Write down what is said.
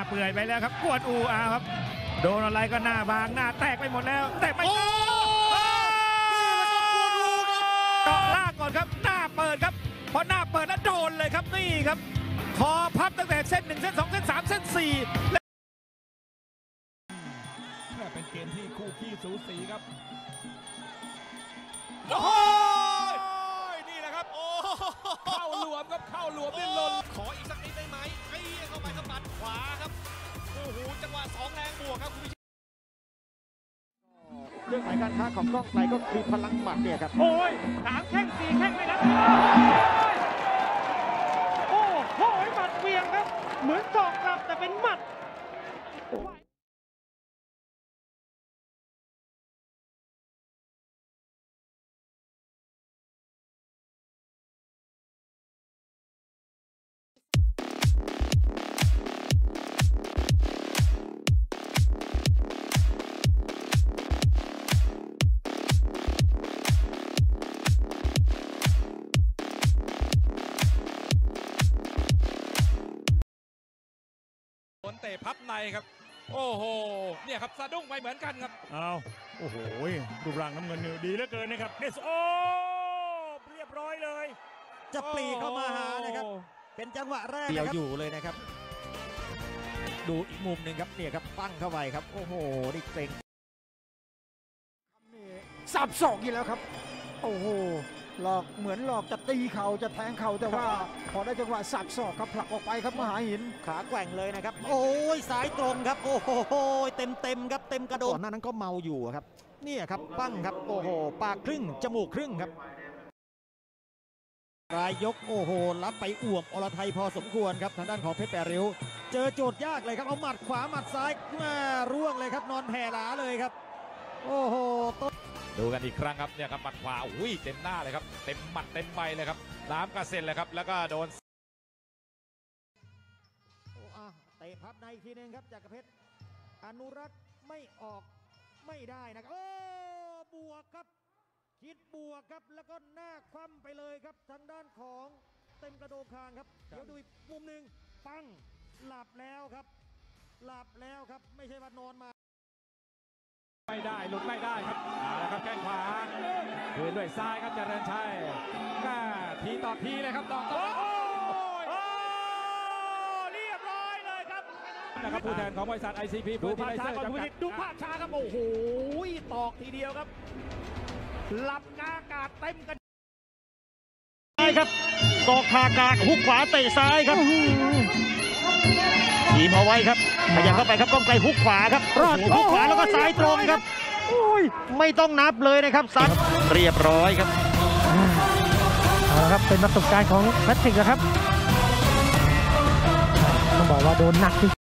เปื่อยไปแล้วครับกวนอูอาครับโดนอะไรก็หน้าบางหน้าแตกไปหมดแล้วแต่ไม่เจาะล่างก่อนครับหน้าเปิดครับพอหน้าเปิดแล้วโดนเลยครับนี่ครับคอพับตั้งแต่เส้น1เส้น2เส้น3เส้น4 เป็นเกมที่คู่ขี้สูสีครับโอ้ยนี่แหละครับโอ้เข้าหลวมครับเข้าหลวมนี่หล่นขออีกสักนิดได้ไหมไอ้เข้าไปครับหมัดขวาครับโอ้โหจังหวะ2แรงบวกครับคุณผู้ชมเรื่องหมายการค้าของก้องไกลก็คือพลังหมัดเนี่ยครับโอ้ย3แข้ง4แข้งไม่นับโอ้โหหมัดเวียงครับเหมือนศอกกลับแต่เป็นหมัดเตะพับในครับโอ้โหเนี่ยครับสะดุ้งไปเหมือนกันครับเอาโอ้โหรูปร่างน้ำเงินดีเหลือเกินนะครับเดสโอเรียบร้อยเลยจะปลีเข้ามาหานะครับเป็นจังหวะแรกเดียวอยู่เลยนะครับดูอีกมุมหนึ่งครับเนี่ยครับปั้งเข้าไปครับโอ้โหนี่เกรงสับศอกอีกแล้วครับโอ้โหหลอกเหมือนหลอกจะตีเข่าจะแทงเข่าแต่ว่าพอได้จังหวะสับศอกครับผลักออกไปครับมหาหินขาแกว่งเลยนะครับโอ้ยสายตรงครับโอ้โหเต็มครับเต็มกระโดดก่อนหน้านั้นก็เมาอยู่ครับเนี่ยครับปั้งครับโอ้โหปากครึ่งจมูกครึ่งครับรายยกโอ้โหรับไปอ่วมอรไทยพอสมควรครับทางด้านของเพชรแปดริ้วเจอโจทย์ยากเลยครับเอาหมัดขวาหมัดซ้ายร่วงเลยครับนอนแผ่หลาเลยครับโอ้โหดูกันอีกครั้งครับเนี่ยครับหมัดขวาอุ้ยเต็มหน้าเลยครับเต็มหมัดเต็มใบเลยครับน้ำกระเซ็นเลยครับแล้วก็โดนเตะพับในอีกทีนึงครับจากกระเพชรอนุรักษ์ไม่ออกไม่ได้นะครับโอ้บวกครับคิดบวกครับแล้วก็หน้าคว่ำไปเลยครับทางด้านของเต็มกระโดงคางครับเดี๋ยวดูอีกมุมหนึ่งปังหลับแล้วครับหลับแล้วครับไม่ใช่ว่านอนมาไม่ได้หลุดไม่ได้ครับแล้วครับแข้งขวาคืนด้วยซ้ายครับเจริญชัยทีต่อทีเลยครับต่อเรียบร้อยเลยครับนะครับผู้แทนของบริษัท ICP ดูภาพช้าก่อนผู้ชมดูภาพช้าครับโอ้โหตอกทีเดียวครับหลับกาอากาศเต็มกันครับศอกคากาหุกขวาเตะซ้ายครับทีมเอาไว้ครับขยับเข้าไปครับก้องไกลฮุกขวาครับฮุกขวาแล้วก็ซ้ายตรงครับไม่ต้องนับเลยนะครับซัดเรียบร้อยครับครับเป็นประสบการณ์ของแพทริกนะครับต้องบอกว่าโดนหนักจริง